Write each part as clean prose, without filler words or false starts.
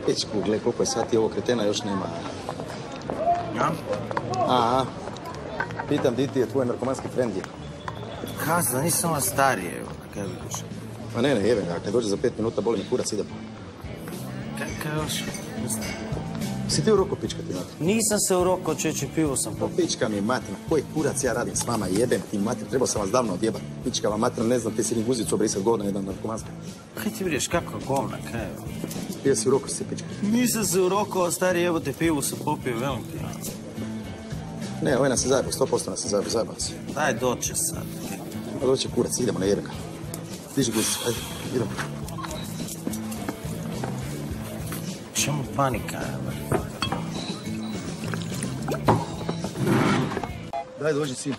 Pičku, gle, koliko je sati, ovo kretena još nema. Ja? Aha. Pitam, di ti je tvoj narkomanski friend je? Kazda, nisam vas starije, evo, kaj vidiš. Pa ne, jebe ga, kad dođe za 5 minuta, boli mi kurac, idemo. Kaj još? Si ti u roku, pička ti mater? Nisam se urokao, čeće, pivo sam popio. Pička mi je mater, koji kurac ja radim s vama, jebem ti mater, trebao sam vas davno odjebat. Pička vam mater, ne znam, ti si ni guzicu obrisat govna jedan narkomanska. Kaj ti vidiš, kakva govna, kaj evo? Bio si u roku, si pička. Nisam se urokao, stari, evo te pivo sam popio, velim ti. Ne, ovaj nas se zajebao, 100% nas se zajebao si. Daj, doće sad. Pa doće kurac, idemo na jebeka. Diži guzicu, ajde, idemo. Čemu panika, evo? Daj, dođi, sin.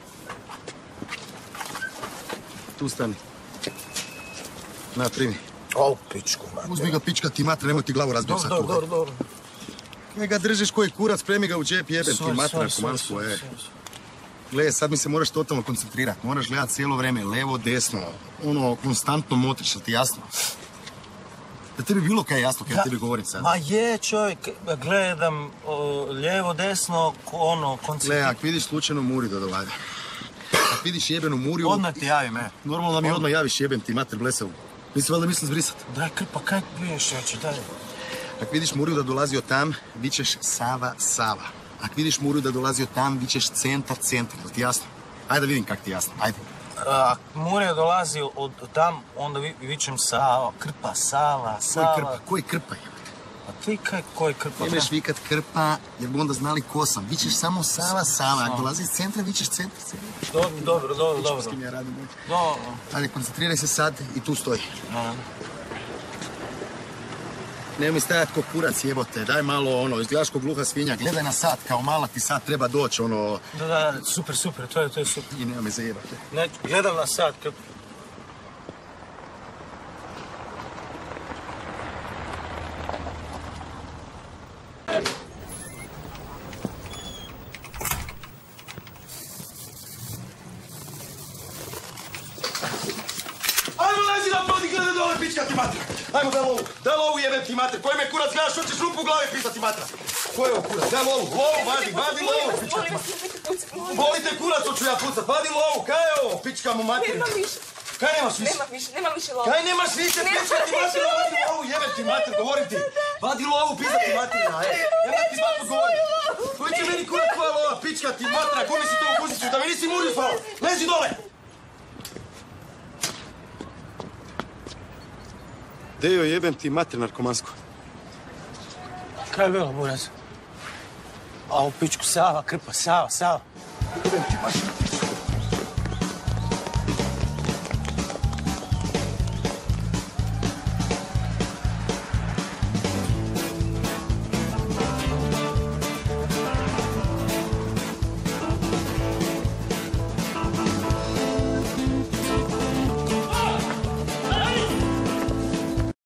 Tu stani. Na, primi. O, pičku, mater. Uzmi ga, pička ti mater, nemoj ti glavu razbiti sad tu. Dobro. Ne ga držiš koji kurac, spremi ga u džep, jebem ti mater, narkomansko, Gle, sad mi se moraš totalno koncentrirati. Moraš gledat cijelo vreme, levo, desno. Ono, konstantno motriš, ti jasno? Da tebi bilo kaj jasno, kaj tebi govorim sad? Ma je, čovjek, gledam lijevo, desno, koncentrirati. Gle, ak vidiš slučajno muri do dovade. Ak vidiš jebenu muriju... Odmah ti javim, Normalno da mi odmah javiš, jebem ti mater blesavu. Nisi valjda mislim zbrisat? Daj, krpa, kaj piješ, daj. Ak vidiš muriju da dolazi od tam, vičeš Sava. Ak vidiš muriju da dolazi od tam, vičeš centar, jel ti jasno? Ajde da vidim kak ti jasno, ajde. Ak murija dolazi od tam, onda vičem Sava, krpa, Sava. Koji krpa je? A ti koji krpa? Nemeš vikat krpa, jer bi onda znali ko sam. Vičeš samo Sava. Ak dolazi iz centra, vičeš centar. Dobro. S kim ja radim? Dobro. Ajde, koncentriraj se sad i tu stoji. Nemoj stajat ko kurac, jebote. Daj malo, izgledaš ko gluha svinja. Gledaj na sat, kao mala ti sat treba doći, Da, super, to je super. I nema me zajebate. Ne, gledam na sat. Ajmo, lezi na pod i gledaj dole, pička ti matra. Ajmo, daj lovu, jebem ti matra. Koji me kurac gledaš, što ćeš rupu u glavi pisati matra. Ko je ovo kurac? Daj lovu, vadi lovu, pička ti matra. Volite kurac, hoću ja pucat, vadi lovu, kaj je ovo, pička mu materina. Nemam više. Kaj nemaš više? Nemam više lovu. Kaj nemaš više, pička ti matra, vadi lovu, jebem ti matra, govorim ti. Vadi lovu, pisati materina, Jebem ti matra, govorim. Koji će meni kurac tvoja lova, pička ti matra, gumi si to u kuzicu, da mi nisi muriju fala. Lezi dole. Dejo, jebem ti mater narkomansko. Kaj je bilo, buraz? A u pičku Sava, krpa, Sava. Jebem ti mater.